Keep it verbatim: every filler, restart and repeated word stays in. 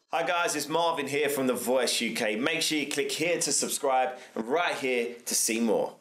Hi guys, it's Marvin here from The Voice U K. Make sure you click here to subscribe and right here to see more.